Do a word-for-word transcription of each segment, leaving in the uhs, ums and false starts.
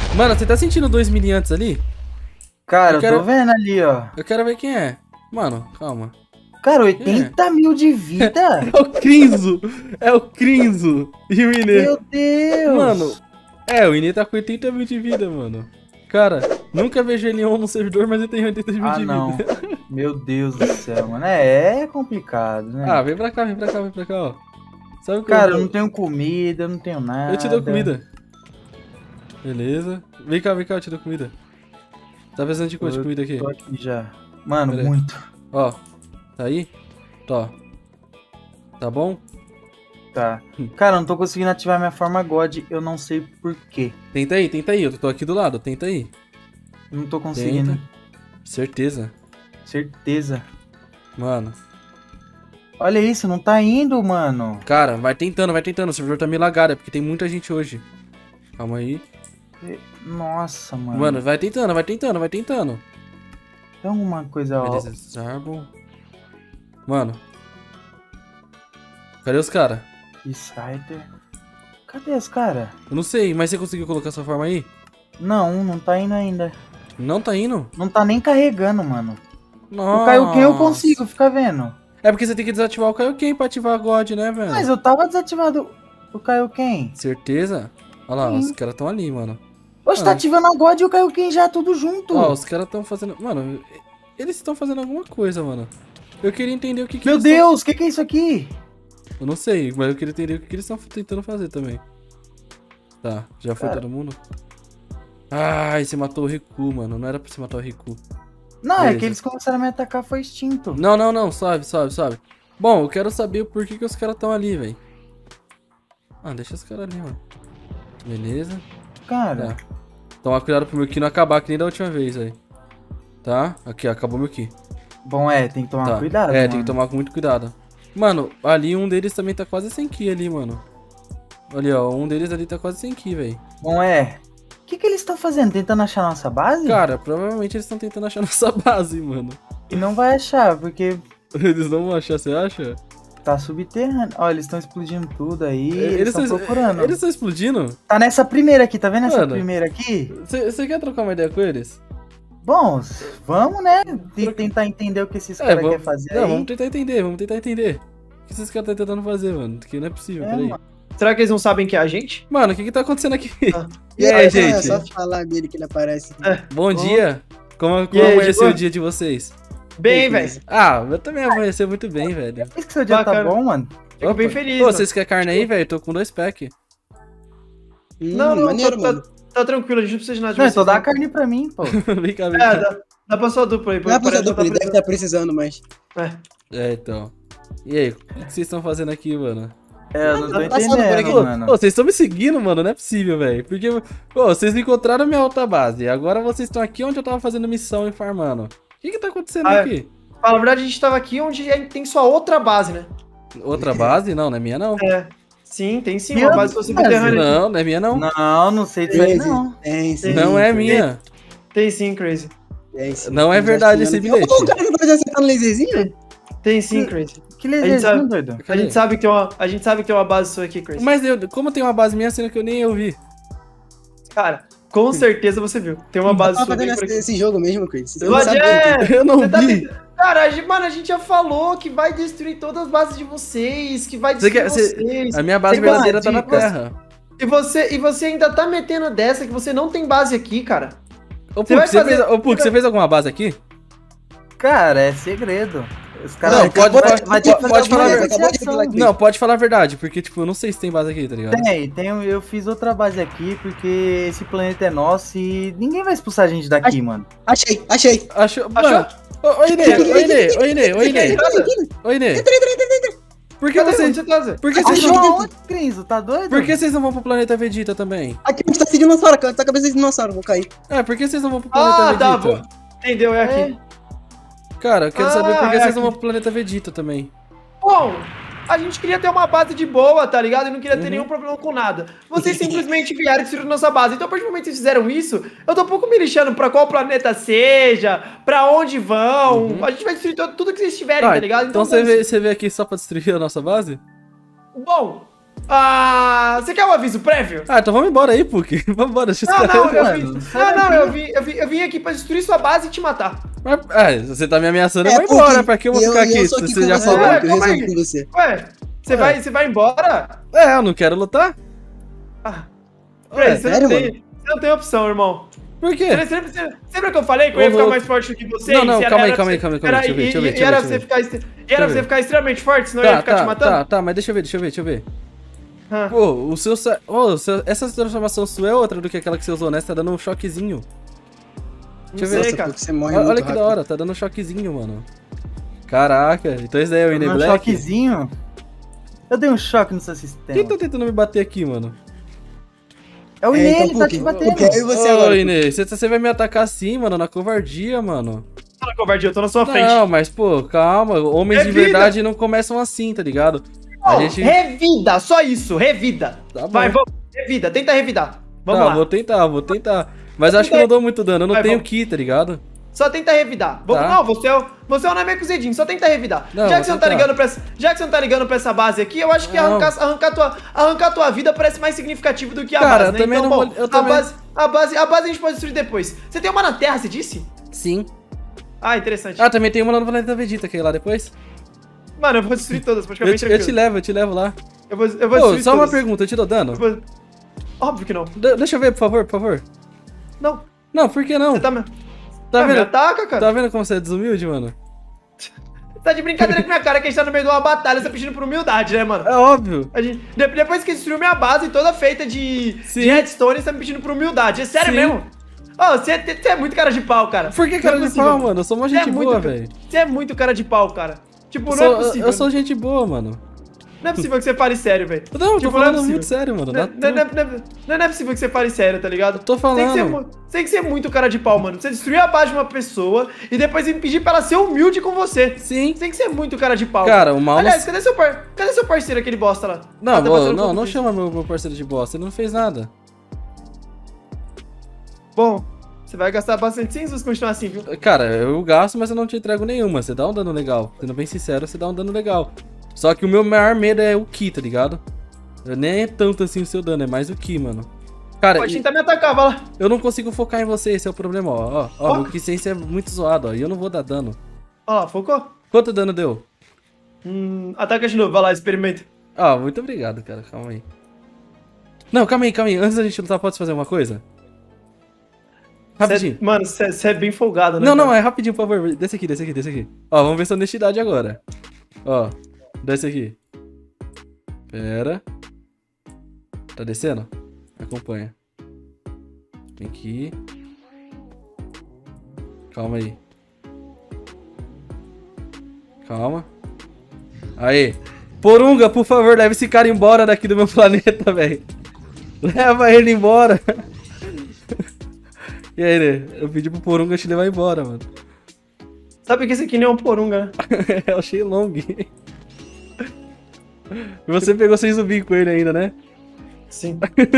Mano, você tá sentindo dois miliantes ali? Cara, eu, eu quero... tô vendo ali, ó. Eu quero ver quem é. Mano, calma. Cara, oitenta é? mil de vida. É o Crinzo. É o Crinzo. E o Inê. Meu Deus. Mano, é, o Inê tá com oitenta mil de vida, mano. Cara, nunca vejo ele on no servidor, mas ele tem oitenta mil ah, de não. vida. Meu Deus do céu, mano. É, é complicado, né? Ah, vem pra cá, vem pra cá, vem pra cá, ó. Sabe Cara, eu não tenho comida, eu não tenho nada. Eu te dou comida. Beleza. Vem cá, vem cá, eu te dou comida. Tá precisando de quanto de comida aqui? Tô aqui já. Mano, muito. Ó, tá aí? Tó. Tá bom? Tá. Cara, eu não tô conseguindo ativar minha forma God, eu não sei por quê. Tenta aí, tenta aí, eu tô aqui do lado, tenta aí. Não tô conseguindo. Tenta. Certeza. Certeza. Mano. Olha isso, não tá indo, mano. Cara, vai tentando, vai tentando, o servidor tá meio lagado, é porque tem muita gente hoje. Calma aí. Nossa, mano. Mano, vai tentando, vai tentando, vai tentando. Tem alguma coisa, ó. Beleza, Zarbon. Mano. Cadê os caras? Insider. Cadê os caras? Eu não sei, mas você conseguiu colocar sua forma aí? Não, não tá indo ainda. Não tá indo? Não tá nem carregando, mano. Nossa. O Kaioken eu consigo ficar vendo. É porque você tem que desativar o Kaioken pra ativar a God, né, velho? Mas eu tava desativado o Kaioken. Certeza? Olha lá, Sim. os caras tão ali, mano. Oxe, tá ativando a God e o Kaioken já tudo junto. Ó, os caras tão fazendo... Mano, eles estão fazendo alguma coisa, mano. Eu queria entender o que que Meu eles Deus, o tão... que que é isso aqui? Eu não sei, mas eu queria entender o que que eles estão tentando fazer também. Tá, já foi Cara. todo mundo? Ai, você matou o Riku, mano. Não era pra você matar o Riku. Não, Beleza. é que eles começaram a me atacar, foi extinto. Não, não, não, sobe, sobe, sobe. Bom, eu quero saber o porquê que os caras estão ali, velho. Ah, deixa os caras ali, mano. Beleza. Cara. Tá. Toma cuidado pro meu Ki não acabar, que nem da última vez, aí. Tá? Aqui, ó, acabou meu Ki. Bom, é, tem que tomar tá. cuidado, É, mano. tem que tomar com muito cuidado. Mano, ali um deles também tá quase sem Ki ali, mano. Ali, ó, um deles ali tá quase sem Ki, velho. Bom, é. O que que eles estão fazendo? Tentando achar nossa base? Cara, provavelmente eles estão tentando achar nossa base, mano. E não vai achar, porque... Eles não vão achar, você acha? Tá subterrâneo. Ó, eles estão explodindo tudo aí. Eles estão procurando. Eles estão explodindo? Tá nessa primeira aqui, tá vendo essa Mano, primeira aqui? Você quer trocar uma ideia com eles? Bom, vamos, né? Troca... Tentar entender o que esses é, caras querem fazer não, aí. Vamos tentar entender, vamos tentar entender. O que esses caras estão tentando fazer, mano? Porque não é possível, é, peraí. Mano. Será que eles não sabem que é a gente? Mano, o que que tá acontecendo aqui? Ah. E aí, é, gente? É só falar dele que ele aparece. É. Bom dia. Como, como aí, amanheceu tipo... o dia de vocês? Bem, velho. Ah, eu também amanheceu muito bem, velho. Por que seu dia Bacana. tá bom, mano? Fico bem feliz, Pô, vocês querem carne aí, velho? Tô com dois packs. Hum, não, não, maneiro, tá, mano. Tá, tá tranquilo, a gente não precisa de nada de não, vocês. Não, só dá a carne pra mim, pô. Vem cá, vem cá. É, dá, dá pra sua dupla aí. Dá pra sua dupla, ele deve estar precisando, mas... É. É, então. E aí, o que vocês estão fazendo aqui, mano? É, eu não tô entendendo, mano. Pô, vocês estão me seguindo, mano, não é possível, velho. Porque, pô, vocês me encontraram na minha alta base. Agora vocês estão aqui onde eu tava fazendo missão e farmando. O que que tá acontecendo ah, aqui? Fala a verdade, a gente tava aqui onde tem sua outra base, né? Outra base? Não, não é minha, não. É. Sim, tem sim, Meu uma base subterrânea. Não, não é minha, não. Não, não sei disso aí, não. Tem, sim. Não é minha. Tem sim, Crazy. Tem, sim. Não é verdade esse bilhete. O cara vai acertar no laserzinho? Tem sim, Crazy. Que laserzinho, doido? A gente, sabe que tem uma, a gente sabe que tem uma base sua aqui, Crazy. Mas eu, como tem uma base minha, sendo que eu nem eu vi? Cara, com certeza você viu. Tem uma base sua aqui. Esse, esse jogo mesmo, Crazy. Eu não, é, eu não vi. Tá... Cara, a gente, mano, a gente já falou que vai destruir todas as bases de vocês, que vai destruir você quer, vocês. Você, a minha base você verdadeira tá na Terra. E você, e você ainda tá metendo dessa que você não tem base aqui, cara. Ô, Puck, você, fazer... fez, ô, Puck, você fez alguma base aqui? Cara, é segredo. Os caras não, pode, vai, pode, vai pode, pode falar a verdade. Não, pode falar a verdade, porque, tipo, eu não sei se tem base aqui, tá ligado? Tem, tem, eu fiz outra base aqui, porque esse planeta é nosso e ninguém vai expulsar a gente daqui, achei, mano. Achei, achei. Achou? Achou? Ô, Inê, ô, Inê, ô, Inê, ô, Inê. Ô, Inê. Entra, entra, entra, entra. Por que vocês... Por que vocês não... Crinzo, tá doido? Por que vocês não vão pro planeta Vegeta também? Aqui onde tá esse dinossauro, cara. Tá a cabeça de dinossauro, vou cair. É, por que vocês não vão pro planeta ah, Vegeta? Tá, bom. Entendeu, é aqui. É. Cara, eu quero ah, saber por que é vocês aqui. não vão pro planeta Vegeta também. Bom, a gente queria ter uma base de boa, tá ligado? E não queria ter Uhum. nenhum problema com nada. Vocês simplesmente vieram e destruíram nossa base. Então, a partir do momento que vocês fizeram isso, eu tô um pouco me lixando pra qual planeta seja, pra onde vão. Uhum. A gente vai destruir tudo, tudo que vocês tiverem, ah, tá ligado? Então, então você, vê, você veio aqui só pra destruir a nossa base? Bom, Ah, você quer um aviso prévio? Ah, então vamos embora aí, Puck. Vamos embora, deixa os Não, caras. não, eu mano, vim, sai não, não, daqui. eu vim, eu, vim, eu vim aqui pra destruir sua base e te matar. Mas, ah, você tá me ameaçando, eu É, vou embora. Puck, Pra que eu vou eu- ficar eu aqui? sou Se aqui você com já você, falou. mano. Ué, eu calma resolvo aí. com você. Ué, você Ué. vai, você vai embora? É, eu não quero lutar. Ah, Ué, Peraí, você, sério, não tem, você não tem opção, irmão. por quê? Sempre, sempre, sempre, lembra que eu falei que eu Ô, ia ficar louco. mais forte do que você? Não, não, E era- calma aí, era calma aí, pra calma aí, você- calma aí, era- deixa eu ver, e- deixa eu ver, e- deixa eu E era ver, pra você deixa ficar extre- e era eu pra ver. você ficar extremamente forte, senão eu ia Tá, ficar te tá, matando? tá, tá, mas deixa eu ver, deixa eu ver, deixa eu ver. Ah. Pô, o seu, sa- ô, o seu- essa transformação sua é outra do que aquela que você usou, né? Você tá dando um choquezinho. Não eu ver. sei, Nossa, cara. Puck, você morre Olha, muito olha que rápido. da hora, tá dando um choquezinho, mano. Caraca, então esse daí é o Ine Um Black? choquezinho. Eu dei um choque no seu sistema. Quem tá tentando me bater aqui, mano? É o É, Inê, então, ele tá Puck, te batendo. Puck, eu e você Ô, agora. Puck. Ine, você, você vai me atacar assim, mano, na covardia, mano. Tô na covardia, eu tô na sua frente. Não, mas, pô, calma. Homens É de vida. verdade não começam assim, tá ligado? A Ó, gente... Revida, só isso, revida. Tá bom. Vai, vamos, revida, tenta revidar. Vamos tá, lá. vou tentar, vou tentar. Mas acho que eu não dou muito dano, eu não Vai, tenho vamos. ki, tá ligado? Só tenta revidar. Vamos, Tá. Não, você é, o, você é o Nameku Zedin, só tenta revidar. Não, já, vou que você não tá tentar. ligando pra essa, já que você não tá ligando pra essa base aqui, eu acho que Não. arrancar, arrancar, tua, arrancar tua vida parece mais significativo do que a Cara, base, eu né? também Então, não bom, vou- eu a, também- base, a, base, a base a gente pode destruir depois. Você tem uma na Terra, você disse? Sim. Ah, interessante. Ah, também tem uma lá no planeta Vegeta, que é lá depois. Mano, eu vou destruir todas, pode ficar Eu bem te, eu tranquilo. te levo, eu te levo lá. Eu vou, eu vou Ô, destruir só uma todas. pergunta, eu te dou dano? Eu vou- Óbvio que não. De- deixa eu ver, por favor, por favor. Não, Não, por que não? você tá me... Tá Ah, me vendo? ataca, cara. Tá vendo como você é desumilde, mano? Tá de brincadeira com minha cara que a gente tá no meio de uma batalha, você tá pedindo por humildade, né, mano? É óbvio. A gente, de- depois que destruiu minha base toda feita de, Sim. de redstone, você tá me pedindo por humildade. É sério Sim. mesmo? Ô, você, é- você é muito cara de pau, cara. Por que Não cara é de possível. pau, mano? Eu sou uma Você é gente muito boa, ca- velho. Você é muito cara de pau, cara. Tipo, Eu não sou- é possível. Eu sou gente boa, mano. Não é possível que você fale sério, velho. Não, eu tô Tipo, não é falando possível. muito sério, mano. Não, Dá não, não, tudo. não, não, não é possível que você fale sério, tá ligado? tô Tem que, ser, falando. mu- tem que ser muito cara de pau, mano. Você destruir a base de uma pessoa e depois impedir pra ela ser humilde com você. Sim. Tem que ser muito cara de pau. Cara, o mal não- Aliás, cadê seu, par... cadê seu parceiro, aquele bosta lá? Não, Ah, tá ô, passando não, por não isso. chama meu, meu parceiro de bosta. Ele não fez nada. Bom, você vai gastar bastante sim se você continuar assim, viu? Cara, eu gasto, mas eu não te entrego nenhuma. Você dá um dano legal. Sendo bem sincero, você dá um dano legal. Só que o meu maior medo é o Ki, tá ligado? Eu nem é tanto assim o seu dano, é mais o Ki, mano. Cara, Pode e- tentar me atacar, vai lá. eu não consigo focar em você, esse é o problema, ó. Ó, ó, Ó. meu Ki Sense é muito zoado, ó. E eu não vou dar dano. Ó lá, focou? Quanto dano deu? Hum, ataca de novo, vai lá, experimenta. Ah, muito obrigado, cara. Calma aí. Não, calma aí, calma aí. Antes da gente lutar, pode fazer uma coisa? Rapidinho. Cê- mano, você é bem folgado, né? Não, não, cara? é rapidinho, por favor. Desce aqui, desce aqui, desce aqui. Ó, vamos ver sua honestidade agora. Ó, desce aqui. Pera. Tá descendo? Acompanha. Vem aqui. Calma aí. Calma. Aí. Porunga, por favor, leve esse cara embora daqui do meu planeta, velho. Leva ele embora. E aí, né? Eu pedi pro Porunga te levar embora, mano. Sabe que esse aqui nem é um porunga, né? É o Shenlong. E você pegou sem zumbi com ele ainda, né? Sim.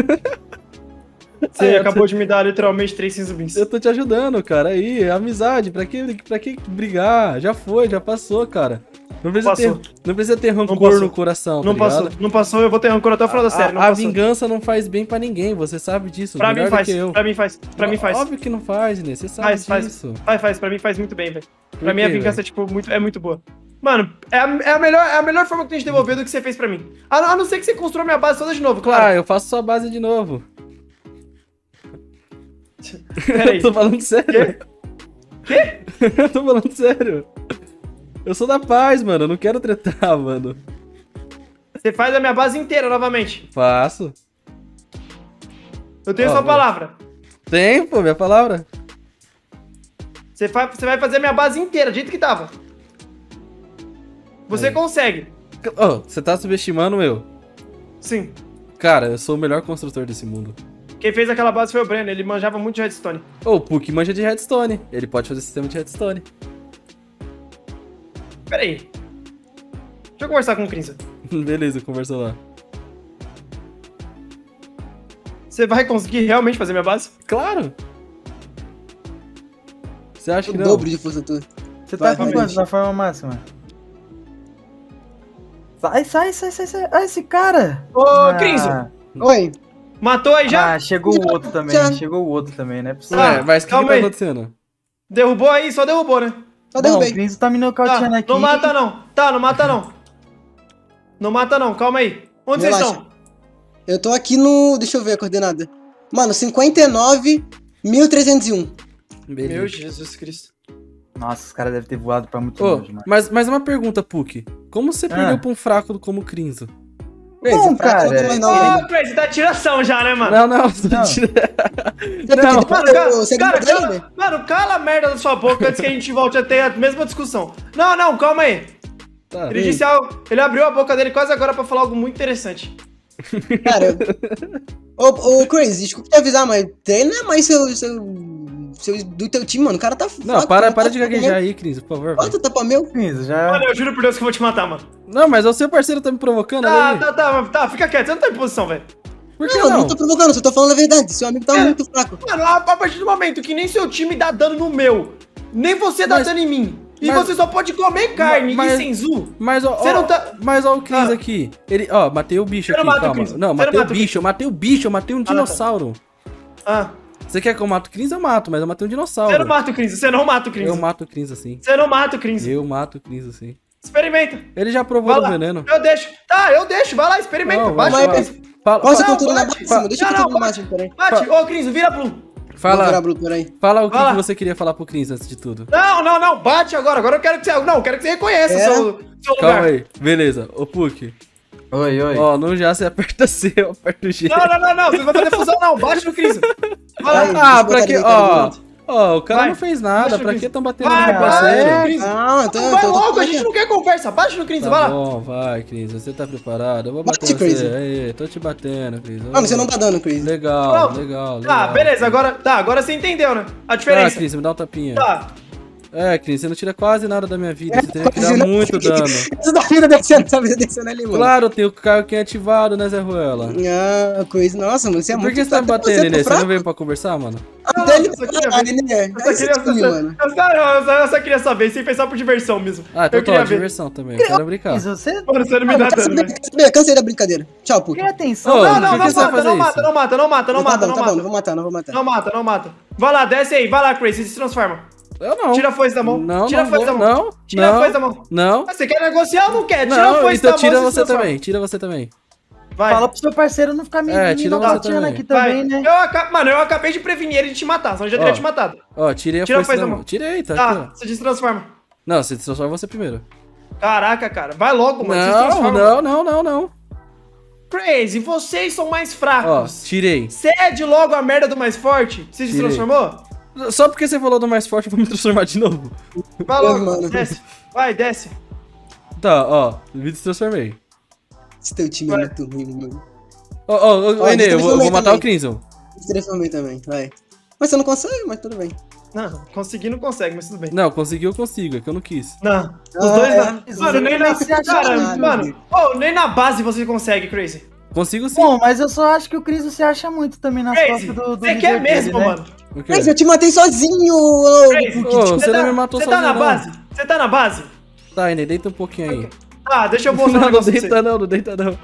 Você Ah, eu acabou de me dar literalmente três zumbis. Eu tô te ajudando, cara. Aí, é amizade. Pra que, pra que brigar? Já foi, já passou, cara. Não precisa, ter, Passou. não precisa ter rancor passou. no coração, Não tá passou, ligado? não passou, eu vou ter rancor até o final da série. A, Não a passou. vingança não faz bem pra ninguém, você sabe disso. Pra melhor mim do faz, que eu. pra mim faz, pra mim faz. Óbvio que não faz, Inês. Você sabe Faz, faz. disso. Faz, faz, pra mim faz muito bem, velho. Por Pra mim a quê, vingança velho? é, tipo, muito, é muito boa. Mano, é a, é, a melhor, é a melhor forma que tem de devolver do que você fez pra mim. A, a não ser que você construa minha base toda de novo, Ah, claro. eu faço sua base de novo. Pera aí. Eu tô falando sério. Quê? Eu tô falando sério. Eu sou da paz, mano. Eu não quero tretar, mano. Você faz a minha base inteira novamente. Faço. Eu tenho Ó, sua velho. palavra. Tem, pô, minha palavra. Você, fa você vai fazer a minha base inteira, do jeito que tava. Você Aí. consegue. Ô, você tá subestimando eu. Sim. Cara, eu sou o melhor construtor desse mundo. Quem fez aquela base foi o Breno, ele manjava muito de redstone. Ô, o Puck manja de redstone. Ele pode fazer sistema de redstone. Pera aí. Deixa eu conversar com o Crinza. Beleza, conversa lá. Você vai conseguir realmente fazer minha base? Claro! Você acha O que não? dobro de força tua. Você Vai, tá com vai, quanto vai. na forma máxima? Sai, sai, sai, sai, sai. Ah, esse cara. Ô, Ah. Crinzo, Oi. matou aí já? Ah, chegou o outro também. Já. Chegou o outro também, né? Possível. Ah, Ué, mas o que, que calma tá aí. acontecendo? Derrubou aí? Só derrubou, né? Só Bom, o derrubei. Crinzo tá me Tá, nocauteando aqui. não mata não. Tá, não mata não. Não mata não, calma aí. Onde vocês Relaxa. estão? Eu tô aqui no... Deixa eu ver a coordenada. Mano, cinquenta e nove mil trezentos e um. Beleza. Meu Jesus Cristo. Nossa, os caras devem ter voado pra muito Ô, longe, mano. mas, mas uma pergunta, Puck. Como você Ah. perdeu pra um fraco como Crinzo? Crazy, Bom, fraco, cara, não tem mais não, Ô, velho. Crazy, tá tiração já, né, mano? Não, não, você Não. tira. Você não Não. acredita Mano, no cara, segredo cara, dele, cala, velho? mano, cala a merda da sua boca antes que a gente volte a ter a mesma discussão. Não, não, calma aí. Tá. Ele disse algo. Ele abriu a boca dele quase agora pra falar algo muito interessante. Cara, eu... ô, ô, Crazy, desculpa te avisar, mas treino não é mais seu, seu, seu, do teu time, mano. O cara tá Não, fraco, para, tá para de fraco gaguejar mesmo. aí, Crinzo, por favor. Bota velho. tapa meu. Crinzo, já. Mano, eu juro por Deus que eu vou te matar, mano. Não, mas o seu parceiro tá me provocando, olha Tá, aí. tá, tá, tá, fica quieto, você não tá em posição, velho. Por que Não, eu não? não tô provocando, só tô falando a verdade. Seu amigo tá É. muito fraco. Mano, a, a partir do momento que nem seu time dá dano no meu, nem você dá Mas- dano em mim, e mas- você só pode comer carne mas- e senzu. Mas, ó, Você ó, não tá- mas ó o Cris Ah. aqui. Ele, ó, matei o bicho Você não aqui, mata o calma. Cris. Não, Você matei não o mata o bicho, eu matei o bicho, eu matei um tá. dinossauro. Ah, Você quer que eu mato o Cris? Eu mato, mas eu matei um dinossauro. você não mata o Cris, você não mata o Cris. Eu mato o Cris assim. Você não mata o Cris. Eu mato o Cris assim. Experimenta. Ele já provou Vai do lá. veneno. Eu deixo. Tá, eu deixo. Vai lá, experimenta. Não, bate vai, o vai. Cris. Fala, Posso Não, fala, contudo na bate. máxima? Deixa eu Não, contudo não, no bate. máximo, peraí. Bate. Ô, Cris, vira Blue. Vou virar fala, Blue, peraí. fala o que, Vai lá. que você queria falar pro Cris antes de tudo. Não, não, não. Bate agora. Agora eu quero que você. Não, eu quero que você reconheça o É? seu, seu Calma lugar. aí, beleza. Ô Puck, Oi, oi. ó, no já você aperta C, eu aperto G. Não, não, não, não. Você não vai fazer fusão, não. Bate no Cris. Vai lá. Aí. Ah, Deixa eu pra botar que, ele, ó, cara, ó, o cara Vai. não fez nada, Baixa o pra Cris. que tão batendo Vai, no meu vai, parceiro? Cris. Ah, então Vai tô, tô, logo, tô, a gente não quer conversa. Bate no Cris, Tá vai lá. bom, vai, Cris, você tá preparado? Eu vou Bate, bater Cris. você. Aí, tô te batendo, Cris. Mano, você não tá dando, Crazy. Legal, Não. legal, legal. Tá, beleza. Agora, tá, agora você entendeu, né? A Tá, diferença. Cris, me dá um tapinha. Tá. É, Cris, você não tira quase nada da minha vida, você teria que Quase dar não. muito dano. Essa da vida descendo, essa vida descendo ali, mano. Claro, tem o Kaioken ativado, né, Zé Ruela? Ah, Crazy. Nossa, mano, você é Por muito que você tá me fraco. batendo, é Inês? Você fraco. não veio pra conversar, mano? Até ele Eu só queria falar, ver. né? Eu É só esse queria, time, eu, mano. eu, só, eu, só, eu só queria saber, sem pensar por diversão mesmo. Ah, então eu queria tá, ver. diversão também, eu quero brincar. Cris, você Mano, você não me Mano, dá quer dano, saber, velho. quer saber? Cansei da brincadeira. Tchau, puto. tem atenção. Ô, Não, por não, que não que você vai mata, fazer não isso? mata, não mata, não mata, não Tá mata, bom, não tá bom, não mata. vou matar, não vou matar. Não mata, não mata. Vai lá, desce aí, vai lá, Crazy, se transforma. Eu não. Tira a foice da mão. Não, Tira não a foice vou, da mão. não, Tira a não. foice da mão. Não, Ah, você quer negociar ou não quer? Tira a não, foice então da tira mão e se você transforma. também, tira você também. Vai. Fala pro seu parceiro não ficar me, É, me tira você nocauteando também. aqui Vai. também, né? Eu aca- Mano, eu acabei de prevenir ele de te matar, senão eu já teria Ó. te matado. Ó, tirei a Tira a foice foice da da mão. mão. Tirei, tá, Tá, aqui, ó. você se transforma. Não, você só você primeiro. Caraca, cara. Vai logo, mano. se Não, transforma. não, não, não, não. Crazy, vocês são mais Ó, fracos. tirei. Cede logo a merda do mais forte. Você se Tirei. transformou? Só porque você falou do mais forte, eu vou me transformar de novo. Vai Deus, logo, mano. desce. Vai, desce. Tá, ó, me transformei. Esse teu time é Vai. muito ruim, mano. Ó, ó, ó, Ó, Enê, eu vou, eu vou transformei matar o também. Crimson. Me transformei também, vai. Mas você não consegue, mas tudo bem. Não, conseguir não consegue, mas tudo bem. Não, conseguiu, eu consigo, é que eu não quis. Não, os Ah, dois é. não. Mano, nem na... Você acha Cara, muito, mano, filho. oh, nem na base você consegue, Crazy. Consigo sim. Bom, mas eu só acho que o Cris você acha muito também nas Crazy, costas do, do você líder quer dele, mesmo, né? mano. O quê? Mas eu te matei sozinho, ô, Crazy, Ô, você não me matou Você tá sozinho, na não. base? Você tá na base? Tá, Enê, deita um pouquinho aí. Ah, deixa eu mostrar um Não, não negócio pra deita você. não, não deita não.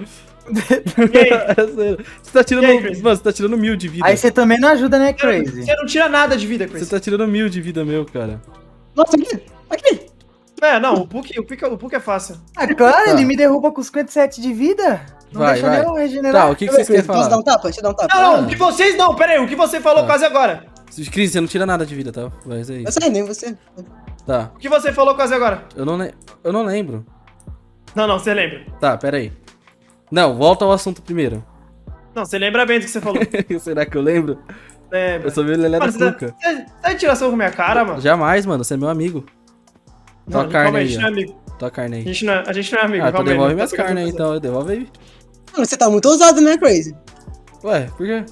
E aí? É sério. Você tá tirando, E aí, Crazy? mano, você tá tirando mil de vida. Aí você também não ajuda, né, Crazy? Você não tira nada de vida, Você Crazy. tá tirando mil de vida meu, cara. Nossa, aqui, aqui. É, não, o Puck, o Puck, o Puck é fácil. Ah, claro, Tá. ele me derruba com cinquenta e sete de vida. Não Vai, deixa vai. nem eu regenerar. Tá, o que, que vocês querem Posso dar falar? um tapa? Deixa eu dar um tapa. Não, Ah. não, o que vocês não, pera aí, o que você falou Tá. quase agora? Cris, você não tira nada de vida, tá? Mas é Eu isso. sei, nem você. Tá, O que você falou quase agora? eu não, le... eu não lembro. Não, não, você lembra. Tá, pera aí. Não, volta ao assunto primeiro. Não, você lembra bem do que você falou. Será que eu lembro? Lembra. Eu sou meio lelé da Mano, você, cuca. você, você vai tirar soco com minha cara, mano? Jamais, mano, você é meu amigo. Tua Não, carne calma aí, a aí, gente não é ó. amigo. Tua carne A aí. gente não é, a gente não é amigo, Ah, então calma aí. devolve não minhas tá pegando carnes aí, pesado. então. Devolve aí. Mano, você tá muito ousado, né, Crazy? Ué, por quê?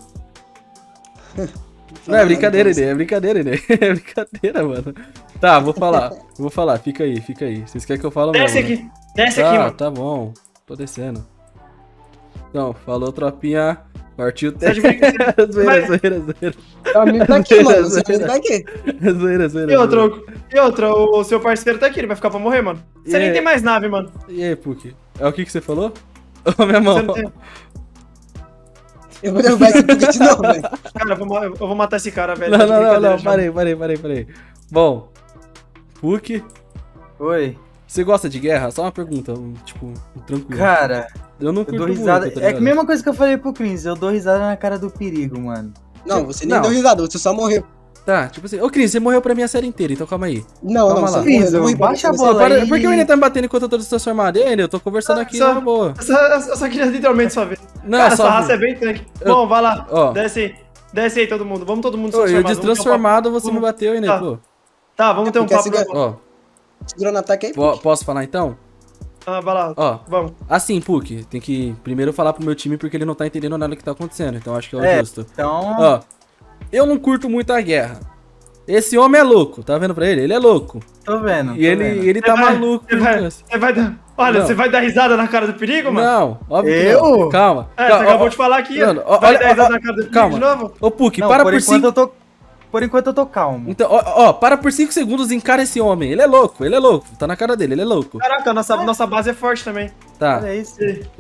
Não, é brincadeira, Inê. É brincadeira, Inê. É brincadeira, mano. Tá, vou falar. Vou falar. Fica aí, fica aí. Vocês querem que eu fale Desce mesmo, né? aqui, desce Tá, aqui, mano. tá bom. Tô descendo. Então, falou, tropinha. Partiu o Tá de tempo. brincadeira. Zoeira, Mas- zoeira, zoeira. Seu amigo tá aqui, mano. Seu amigo tá aqui. Zoeira, zoeira. E zoeira. outra, e outra, o seu parceiro tá aqui, ele vai ficar pra morrer, mano. Você E nem aí? tem mais nave, mano. E aí, Puck? É o que que você falou? Ô, minha mão. Você não tem... Eu vou derrubar esse Puck de novo, velho. Cara, eu vou, eu vou matar esse cara, velho. Não, Tá de não, não, brincadeira não, já. parei, parei, parei, parei. Bom, Puck, Oi. você gosta de guerra? Só uma pergunta, um, tipo, um tranquilo. Cara, eu não eu curto dou risada. muito, tá É a ligado? mesma coisa que eu falei pro Cris, eu dou risada na cara do perigo, mano. Não, você nem Não. deu risada, você só morreu. Tá, tipo assim, ô Cris, você morreu pra mim a série inteira, então calma aí. Não, Calma não, lá. você Cris, morreu. eu- baixa a Você- bola Para- aí. Por que o Enem tá me batendo enquanto eu tô transformado? Ei, eu tô conversando aqui Só- na boa. Eu só, eu só queria literalmente só ver. Não, Cara, só essa raça ver. é bem tanque. Eu- Bom, vai lá. Ó. Desce aí. Desce aí, todo mundo. Vamos todo mundo se Ô, eu transformar. Vamos ter um destransformado, você papo. me bateu, Enem, Tá. pô. Tá, vamos ter um Porque papo. essa- normal. Ó, Segura no ataque aí. po- posso falar então? Ah, vai lá. Ó, Vamos. assim, Puck, tem que primeiro falar pro meu time porque ele não tá entendendo nada do que tá acontecendo, então acho que é o É. justo. Então, Ó, eu não curto muito a guerra. Esse homem é louco, tá vendo pra ele? Ele é louco. tô vendo. E tô ele, vendo. ele tá Você vai- maluco. Você vai, você vai dar. Olha, Não. você vai dar risada na cara do perigo, mano? Não, óbvio que Eu? não. Calma. É, calma, você acabou ó, de falar aqui. mano, ó, vai olha, dar risada ó, na cara do perigo calma. de novo? Ô, Puck, Não, para por por enquanto cinco... eu tô. Por enquanto eu tô calmo. Então, ó, ó, para por cinco segundos e encara esse homem. Ele é louco, ele é louco. Tá na cara dele, ele é louco. Caraca, nossa, nossa base é forte também. Tá. Olha isso.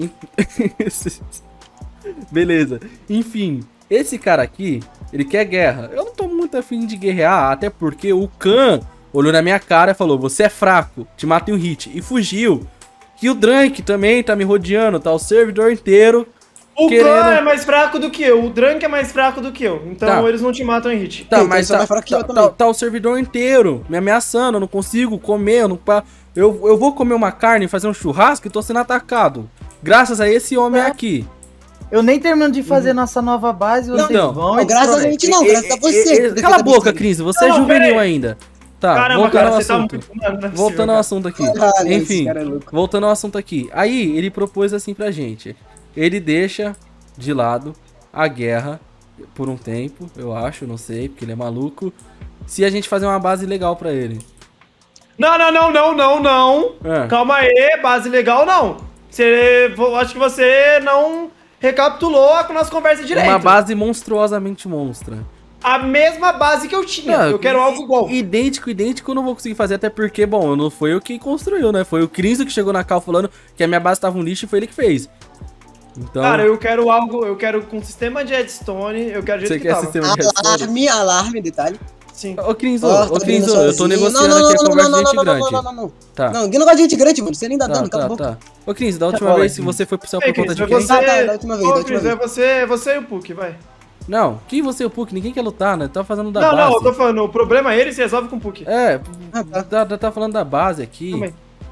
Beleza. Enfim, esse cara aqui, ele quer guerra. Eu não tô muito afim de guerrear, até porque o Khan olhou na minha cara e falou: você é fraco, te matei um hit. E fugiu. E o Drank também tá me rodeando, tá o servidor inteiro. O Querendo- Khan é mais fraco do que eu, o Drank é mais fraco do que eu. Então Tá. eles não te matam em hit. Tá, Então, mas só tá, vai falar que tá, eu também. tá- tá o servidor inteiro me ameaçando, eu não consigo comer, eu não pa- eu, eu vou comer uma carne e fazer um churrasco e tô sendo atacado. Graças a esse homem É. aqui. Eu nem termino de fazer nossa nova base, Não, vocês não. vão Não, e graças a destroem. gente não, E- graças a e- você. e- que defendeu Cala a boca, besteira. Cris, você é Não, juvenil pera aí. ainda. Tá, Caramba, voltando cara, ao você tá assunto. muito... Mano, não é possível, Voltando ao cara. assunto aqui. Caralho, esse Enfim, cara é louco. voltando ao assunto aqui. Aí, ele propôs assim pra gente. Ele deixa de lado a guerra por um tempo, eu acho, não sei, porque ele é maluco. Se a gente fazer uma base legal pra ele. Não, não, não, não, não, não. Ah. Calma aí, base legal não. Você, vou- acho que você não recapitulou a nossa conversa direito. Uma base monstruosamente monstra. A mesma base que eu tinha. Não, eu quero algo igual. Idêntico, idêntico eu não vou conseguir fazer, até porque, bom, não foi eu que construiu, né? Foi o Cris que chegou na cal falando que a minha base tava um lixo e foi ele que fez. Então, Cara, eu quero algo, eu quero com sistema de redstone, eu quero do você jeito que quer tava. sistema de redstone? Alarme, alarme, detalhe. Sim. Ô, Cris, ô, Ó, ô, tá Cris, vendo ô, eu tô sozinho. negociando Não, não, aqui a não, conversa não, de não, gente não, grande. Não, não, não, não. Tá, Não, que negócio de gente grande, mano. Você nem dá tá, dano, cala a tá, boca. tá. Ô, Cris, da última fala vez aí, que Cris. você foi pro céu Ei, por conta Cris, de é quem? você... Tá, tá, da última vez, Ô, da última Cris, é vez. você, você e o Puck, vai. Não, quem você e o Puck? Ninguém quer lutar, né? Tá fazendo da não, base. não, eu tô falando, o problema é ele se resolve com o Puck. É, Ah, tá. tá, tá, tá falando da base aqui. Calma aí.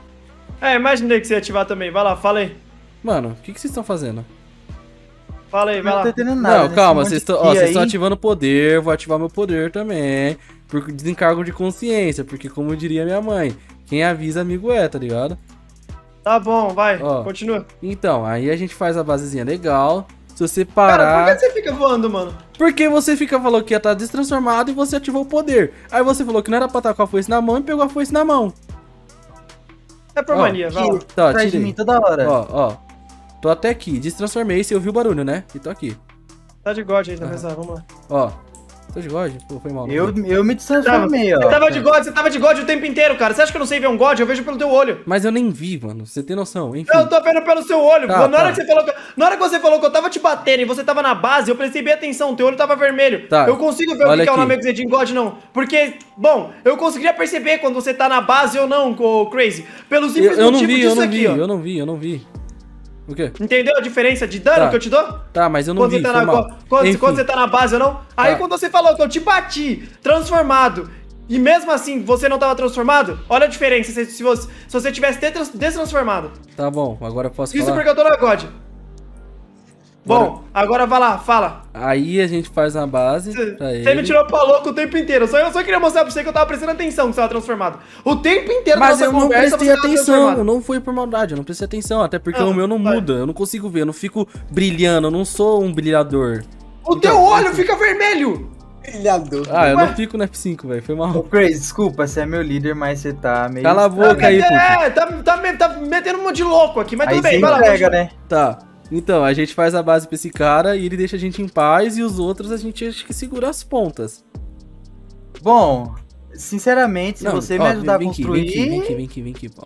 É, imaginei que você ia ativar também. Vai lá, fala aí. Mano, o que, que vocês estão fazendo? Fala aí, Eu vai não tô lá. entendendo nada. Não, nesse calma, monte vocês de estão tia vocês estão aí. ativando poder, vou ativar meu poder também. Por desencargo de consciência, porque como diria minha mãe, quem avisa amigo é, tá ligado? Tá bom, vai, Ó. continua. Então, aí a gente faz a basezinha legal. Se você Cara, por parar. que você fica voando, mano? Porque você fica falou que ia estar destransformado e você ativou o poder. Aí você falou que não era pra estar com a foice na mão e pegou a foice na mão. É por Ó, mania, vai lá. Tá, Atrás de tirei. mim toda hora. Ó, ó. Tô até aqui, destransformei, você ouviu o barulho, né? E tô aqui. Tá de God aí, tá Ah. pensando, vamos lá. Ó. Tô de God? Pô, foi mal. Eu, eu me transformei, ó. Você tava de God, você tava de God o tempo inteiro, cara. Você acha que eu não sei ver um God? Eu vejo pelo teu olho. Mas eu nem vi, mano. Você tem noção. Enfim. Eu tô vendo pelo seu olho. Tá, na, hora tá. que você falou que, na hora que você falou que eu tava te batendo e você tava na base, eu prestei bem atenção, teu olho tava vermelho. Tá. Eu consigo ver o Olha que, que é o aqui. Namekusei de God, não. Porque, bom, eu conseguiria perceber quando você tá na base ou não, ô, Crazy. Pelo Eu, simples eu não motivo vi, eu disso não aqui, vi, ó. eu não vi, eu não vi. O quê? Entendeu a diferença de dano Tá. que eu te dou? Tá, mas eu não Quando vi, você, tá foi na, mal. quando, Enfim. quando você tá na base ou não? Aí Tá. quando você falou que eu te bati, transformado, e mesmo assim você não tava transformado, olha a diferença se, se você, se você tivesse detrans- destransformado. Tá bom, agora eu posso Isso falar. porque eu tô na God. Bom, agora vai lá, fala. Aí a gente faz uma base pra ele. Você me tirou pra louco o tempo inteiro. Só, eu só queria mostrar pra você que eu tava prestando atenção que você tava transformado. O tempo inteiro Mas da eu nossa não conversa prestei você tava atenção, transformado. não foi por maldade, eu não prestei atenção, até porque Não, o meu não vai. muda, eu não consigo ver, eu não fico brilhando, eu não sou um brilhador. O Então, teu olho fica vermelho. Brilhador. Ah, eu Ué? não fico no F cinco, velho, foi Ô, mal. Crazy, desculpa, você é meu líder, mas você tá meio... Cala a boca aí, Puck. É, tá, tá, me- tá metendo um monte de louco aqui, mas Aí tudo você bem, vai lá. entrega, continua. né? Tá, então, a gente faz a base pra esse cara e ele deixa a gente em paz e os outros a gente acho que segura as pontas. Bom, sinceramente, se Não, você ó, me ajudar vem a aqui, construir... Vem aqui, vem aqui, vem aqui, vem aqui, Paulo. Não,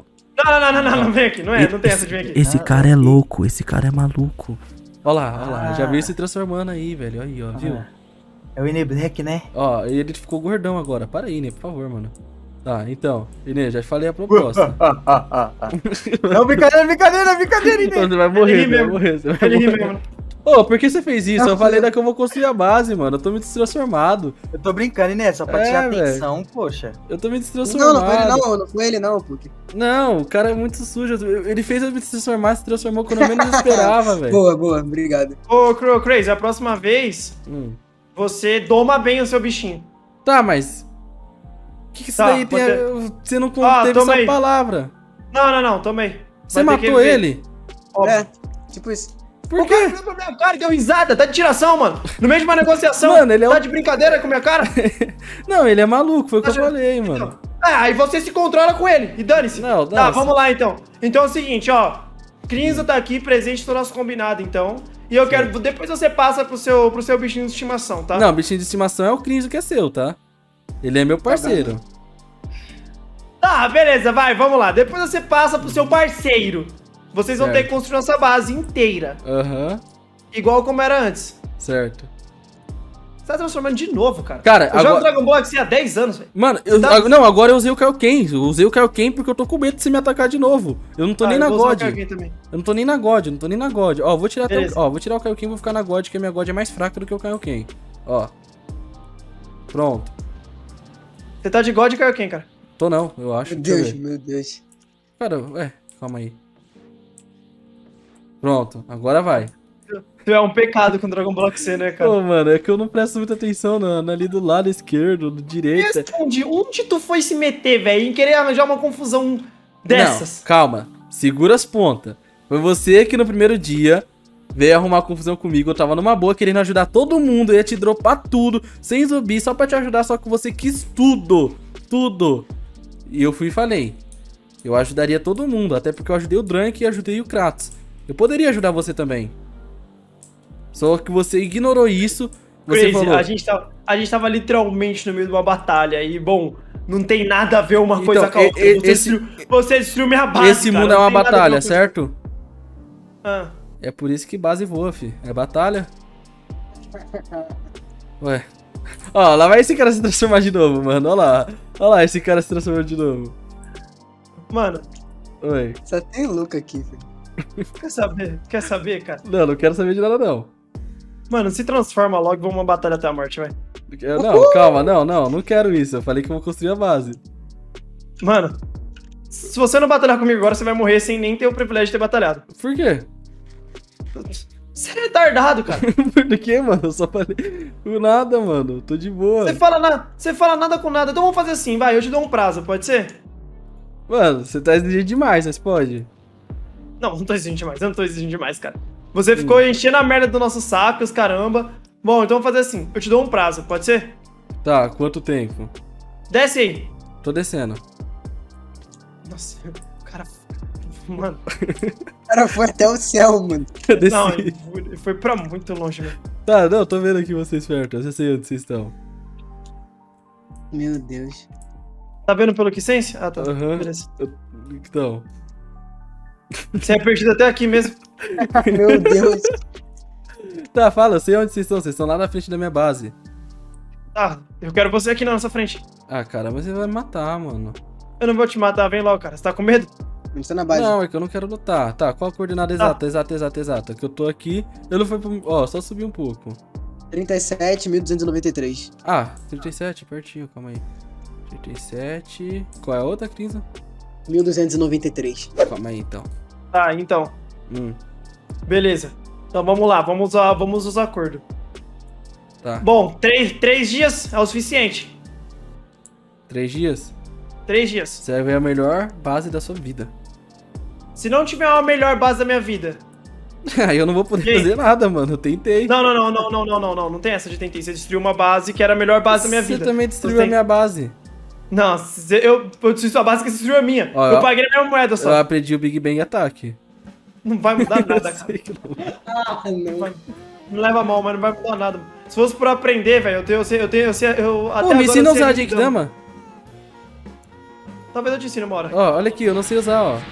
Não, não, não, não, não, vem aqui. Não é, não tem essa de vir aqui. Esse cara é louco, esse cara é maluco. Olha lá, olha lá, Ah. já veio se transformando aí, velho. Aí, ó, viu? É o Ine Black, né? Ó, ele ficou gordão agora. Para aí, Ine, por favor, mano. Tá, então, Ine, já falei a proposta. Não, brincadeira, brincadeira, brincadeira, Então Ine. você vai morrer, Ele ri você vai mesmo. morrer, você vai Ele ri morrer. mesmo. Ô, por que você fez isso? Eu falei daqui que eu vou construir a base, mano. Eu tô me destransformado. Eu tô brincando, Ine, só pra É, tirar velho. atenção, poxa. Eu tô me Não, destransformado. não foi ele não, não foi ele não, porque. Não, o cara é muito sujo. Ele fez eu me transformar, se transformou quando eu menos esperava, velho. Boa, boa, obrigado. Ô, Cro- Crazy, a próxima vez, Hum. você doma bem o seu bichinho. Tá, mas... O que, que isso Tá, daí tem a... você- Você não Ah, teve toma essa aí. palavra. Não, não, não, tomei. Você Vai ter que matou ver. ele? Óbvio. É, tipo isso. Por O cara quê? virou pra minha cara e deu risada, tá de tiração, mano. No meio de uma negociação. Mano, ele é Tá um- de brincadeira com a minha cara? Não, ele é maluco, foi o que eu Tá, falei, mano. É, aí você se controla com ele e dane-se. Não, Tá, não, vamos lá então. Então é o seguinte, ó. Crinza tá aqui presente no nosso combinado, então. E eu quero. Depois você passa pro seu, pro seu bichinho de estimação, tá? Não, bichinho de estimação é o Crinzo que é seu, tá? Ele é meu parceiro. Tá, beleza, vai, vamos lá. Depois você passa pro seu parceiro. Vocês vão Certo. ter que construir nossa base inteira. Aham, Igual como era antes. certo. Você tá transformando de novo, cara. Cara, eu jogo agora- Dragon Ball X há dez anos, velho. Mano, eu, tá- ag- não, agora eu usei o Kaioken. Eu usei o Kaioken porque eu tô com medo de você me atacar de novo. Eu não tô Ah, nem eu na vou usar o God. Kaioken também. Eu não tô nem na God, eu não tô nem na God. Ó, vou tirar até o, Beleza. ó, vou tirar o Kaioken e vou ficar na God, porque a minha God é mais fraca do que o Kaioken. Ó. Pronto. Você tá de God e Kaioken, cara. Tô não, eu acho. Meu Deixa eu Deus, ver. meu Deus. Cara, é, calma aí. Pronto, agora vai. Tu é um pecado com Dragon Ball X, né, cara? Pô, mano, é que eu não presto muita atenção na, na- ali do lado esquerdo, do direito. Responde, onde tu foi se meter, velho, em querer arranjar uma confusão dessas? Não, calma. Segura as pontas. Foi você que no primeiro dia veio arrumar confusão comigo. Eu tava numa boa querendo ajudar todo mundo. Eu ia te dropar tudo, sem zumbi, só pra te ajudar. Só que você quis tudo. Tudo. E eu fui e falei. Eu ajudaria todo mundo. Até porque eu ajudei o Drank e ajudei o Kratos. Eu poderia ajudar você também. Só que você ignorou isso. Você Crazy, falou. a gente, tava, a gente tava literalmente no meio de uma batalha e, bom, não tem nada a ver uma Então, coisa com a outra. e- Você, esse- destruiu, você destruiu minha base, Esse cara, mundo é não uma tem nada a ver batalha, uma coisa- certo? Ah, É por isso que base voa, fi. É batalha. Ué. Ó, lá vai esse cara se transformar de novo, mano. Ó lá. Ó lá esse cara se transformando de novo. mano, Oi. Só tem louco aqui, filho. quer saber? Quer saber, cara? Não, não quero saber de nada, não. Mano, se transforma logo e vamos uma batalha até a morte, vai. Eu- Não, calma, não, não. Não quero isso. Eu falei que eu vou construir a base. Mano, se você não batalhar comigo agora, você vai morrer sem nem ter o privilégio de ter batalhado. Por quê? Você é retardado, cara. Por quê, mano? Eu só falei por nada, mano. Tô de boa. Você fala, na... você fala nada com nada. Então vamos fazer assim, vai. Eu te dou um prazo, pode ser? Mano, você tá exigindo demais, mas pode. Não, não tô exigindo demais. Eu não tô exigindo demais, cara. Você ficou enchendo a merda do nosso saco, os caramba. Bom, então vamos fazer assim. Eu te dou um prazo, pode ser? Tá, quanto tempo? Desce aí. Tô descendo. Nossa, o cara... Mano, O cara foi até o céu, mano. Eu desci. não, ele foi- ele foi pra muito longe, velho. Tá, não, tô vendo aqui vocês perto. Eu já sei onde vocês estão. Meu Deus. Tá vendo pelo que sense? Ah, tá. Aham. Beleza. Eu- Então. Você é perdido até aqui mesmo. Meu Deus. Tá, fala, eu sei onde vocês estão. Vocês estão lá na frente da minha base. Tá, eu quero você aqui na nossa frente. Ah, cara, mas você vai me matar, mano. Eu não vou te matar, vem logo, cara. Você tá com medo? Não está na base. Não, é que eu não quero lutar. Tá, qual a coordenada exata? Exata, exata, exata. Que eu tô aqui. Eu não fui pro. Ó, só subi um pouco. trinta e sete mil duzentos e noventa e três. Ah, trinta e sete, pertinho, calma aí. trinta e sete. Qual é a outra, Crinza? mil duzentos e noventa e três. Calma aí, então. Tá, então. Hum, Beleza. Então vamos lá, vamos usar, vamos usar acordo. tá. Bom, três, três dias é o suficiente. Três dias? Três dias. Você vai ver a melhor base da sua vida. Se não tiver uma melhor base da minha vida. Aí eu não vou poder E aí? fazer nada, mano. Eu tentei. Não, não, não, não, não, não, não, não. Não tem essa de tentei. Você destruiu uma base que era a melhor base da minha Você vida. também destruiu Você a minha base. Não, cê- eu, eu destruí sua base que você destruiu a minha. Ó, eu ó. paguei a minha moeda Eu só. aprendi o Big Bang Attack. Não vai mudar nada, Eu cara. sei que não. Ah, não. Vai- Não leva mal, mas não vai mudar nada. Se fosse por aprender, velho, eu tenho, eu sei, eu tenho, eu sei, eu até Pô, me agora ensina a eu sei usar a Genkidama. Genkidama. Talvez eu te ensine uma hora. Ó, olha aqui, eu não sei usar, ó.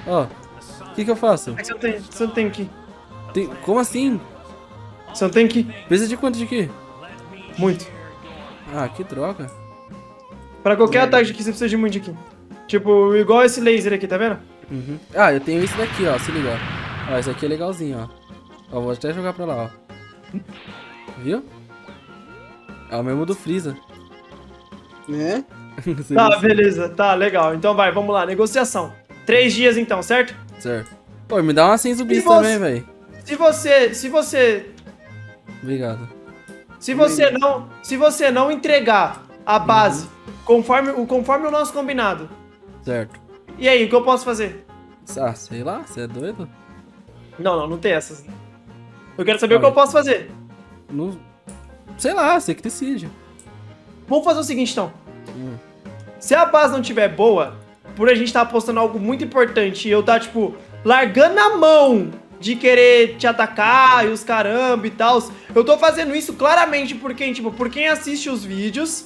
Ó. O que que eu faço? É que você não tem, você não tem aqui. Tem... Como assim? Você não tem aqui. Precisa de quanto de quê? Muito. Ah, que droga. Pra qualquer ataque aqui, você precisa de muito aqui. Tipo, igual esse laser aqui, tá vendo? Uhum. Ah, eu tenho esse daqui, ó. Se liga. Ó, esse aqui é legalzinho, ó. Ó, vou até jogar pra lá, ó. Viu? É o mesmo do Freeza. Né? Tá, beleza. Tá, legal. Então vai, vamos lá. Negociação. Três dias então, certo? Certo. Pô, me dá uma Senzu Beast E você- também, velho. Se você... Se você... Obrigado. Se você não... Se você não entregar a base conforme, o, conforme o nosso combinado. Certo. E aí, o que eu posso fazer? Ah, sei lá, você é doido? Não, não, não tem essas. Eu quero saber o que eu posso fazer. Não... Sei lá, você que decide. Vamos fazer o seguinte, então. Hum. Se a base não tiver boa, por a gente estar apostando algo muito importante e eu tá, tipo, largando a mão de querer te atacar e os caramba e tal, eu tô fazendo isso claramente por quem, tipo, por quem assiste os vídeos.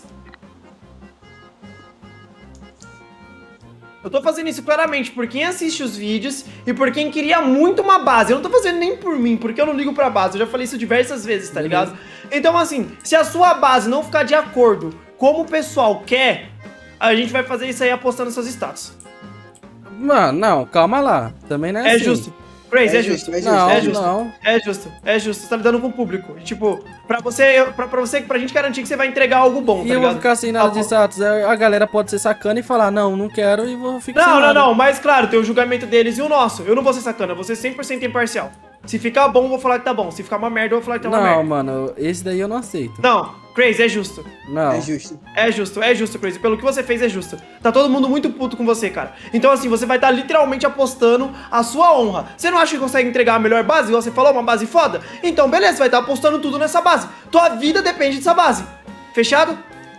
Eu tô fazendo isso claramente por quem assiste os vídeos e por quem queria muito uma base. Eu não tô fazendo nem por mim, porque eu não ligo pra base. Eu já falei isso diversas vezes, tá ligado? Então, assim, se a sua base não ficar de acordo como o pessoal quer, a gente vai fazer isso aí apostando seus status. Mano, não, calma lá. Também não é, É assim. justo. Crazy, é, É justo. justo, é justo. Não, É justo. não. É justo, é justo. Você tá lidando com o público. Tipo, pra você, pra, pra você, pra gente garantir que você vai entregar algo bom, E tá eu vou ligado? ficar sem nada Ah, de status. A galera pode ser sacana e falar, não, não quero e vou ficar sem Não, não, nada. não, mas claro, tem o julgamento deles e o nosso. Eu não vou ser sacana, eu vou ser cem por cento imparcial. Se ficar bom, eu vou falar que tá bom. Se ficar uma merda, eu vou falar que tá uma Não, merda. mano, esse daí eu não aceito. Não, Crazy, é justo. Não. É justo. É justo, é justo, Crazy. Pelo que você fez, é justo. Tá todo mundo muito puto com você, cara. Então, assim, você vai estar literalmente apostando a sua honra. Você não acha que consegue entregar a melhor base? Igual você falou, uma base foda? Então, beleza, você vai estar apostando tudo nessa base. Tua vida depende dessa base. Fechado?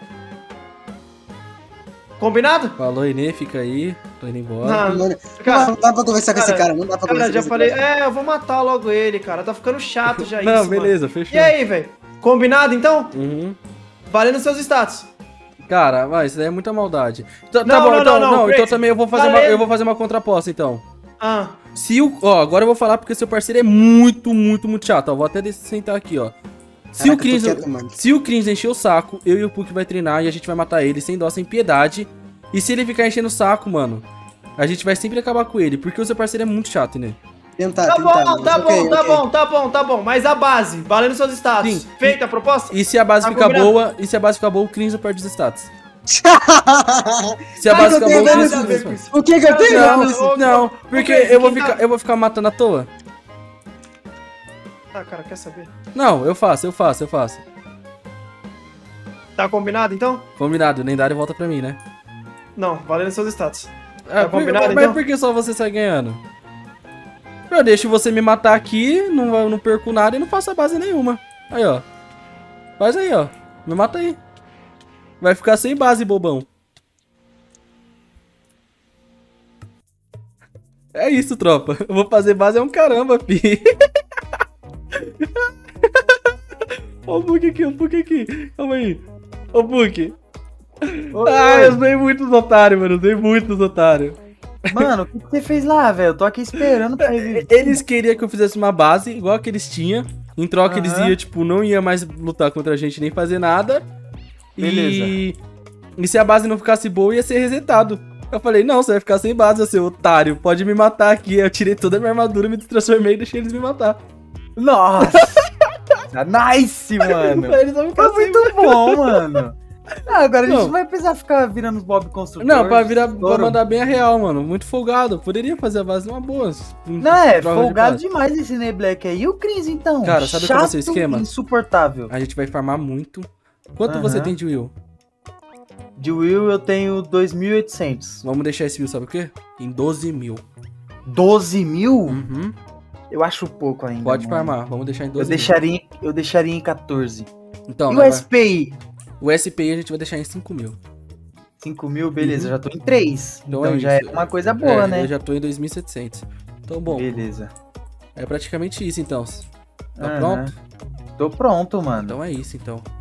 Combinado? Falou, Inê, fica aí. Tô indo embora. Não, Mano, cara, não dá pra conversar com esse cara, cara, não dá pra cara, conversar já com falei, esse cara. é, eu vou matar logo ele, cara. Tá ficando chato já Não, isso, beleza, mano. fechou. E aí, velho? Combinado, então? Uhum. Valendo seus status. Cara, vai, isso daí é muita maldade. Tá, tá Não, bom, não, então, não, não, não, então Crazy. também eu vou fazer uma, Valendo. eu vou fazer uma contraposta, então. Ah, Se o, ó, agora eu vou falar porque seu parceiro é muito, muito, muito chato, ó. Vou até sentar aqui, ó. Se Caraca, o Crins, tô quieto, mano. se o Crins encher o saco, eu e o Puck vai treinar e a gente vai matar ele sem dó, sem piedade. E se ele ficar enchendo o saco, mano, a gente vai sempre acabar com ele, porque o seu parceiro é muito chato, né? Tentar, tá tentar. bom, mano. tá Ok, bom, tá ok. bom, tá bom, tá bom. Mas a base, valendo seus status. Sim. Feita a proposta? E se a base Tá ficar combinado. boa, e se a base ficar boa, o Crins não perde os status. Se a Ai, base eu ficar tenho boa, o medo Crins de ver não com isso. O que que eu tenho? Não, Ô, não, ô, porque Crazy, eu vou, quem tá- ficar, eu vou ficar matando à toa. Ah, cara, quer saber? Não, eu faço, eu faço, eu faço. Tá combinado, então? Combinado, o lendário volta pra mim, né? Não, valendo seus status. Ah, Tá combinado, por, mas então? por que só você sai ganhando? Eu deixo você me matar aqui, não, não perco nada e não faço a base nenhuma. Aí, ó. Faz aí, ó. Me mata aí. Vai ficar sem base, bobão. É isso, tropa. Eu vou fazer base é um caramba, fi. Ó o Puck aqui, ó o Puck aqui. Calma aí. Ô, Puck. Oi, Ah, oi. eu usei muitos otários, mano. Eu usei muitos otários. Mano, o que que você fez lá, velho? Eu tô aqui esperando pra reviver. Eles queriam que eu fizesse uma base igual a que eles tinham. Em troca, eles Aham. iam, tipo, não ia mais lutar contra a gente nem fazer nada. Beleza. E... e se a base não ficasse boa, ia ser resetado. Eu falei, não, você vai ficar sem base, seu otário. Pode me matar aqui. Eu tirei toda a minha armadura, me transformei e deixei eles me matar. Nossa! Nice, mano! Eles vão ficar Foi sem muito bom, mano! Ah, agora a gente Não. não vai precisar ficar virando os Bob Construtor. Não, pra, virar, pra estouro. mandar bem a real, mano. Muito folgado. Poderia fazer a base numa boa. Não, é Troca de folgado base. demais esse Ney Black aí. E o Cris, então? Cara, sabe qual vai ser o Chato esquema? e insuportável. A gente vai farmar muito. Quanto Aham. você tem de Will? De Will eu tenho dois mil e oitocentos. Vamos deixar esse Will, sabe o quê? Em doze mil. doze mil? Uhum. Eu acho pouco ainda. Pode mano. farmar. Vamos deixar em Eu doze mil. deixaria, eu deixaria em quatorze. Então, e o né, S P I? vai- o S P I a gente vai deixar em cinco mil. cinco mil, beleza, Uhum. já tô em três. Então Então, é já isso. é uma coisa boa, É, né? Eu já tô em dois mil e setecentos. Então, bom, Beleza. é praticamente isso, então. Tá Aham. pronto? Tô pronto, mano. Então é isso, então.